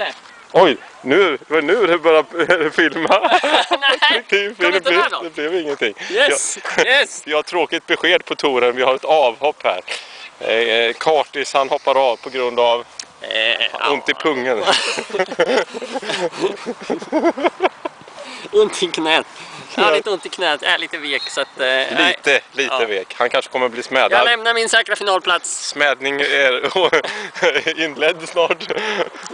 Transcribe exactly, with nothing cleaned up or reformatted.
det. Oj, nu, nu det börjar filma. Nej, det, kom det, inte blev, med då. det blev ingenting. Yes, Jag, yes. vi har tråkigt besked på touren. Vi har ett avhopp här. Eh, Kartis han hoppar av på grund av Eh, ont i pungen. Ont i knät. Jag har lite ont i knät, jag är lite vek så att... Eh, Lite, lite ja. vek. Han kanske kommer bli smädad. Jag lämnar min säkra finalplats. Smädning är inledd snart.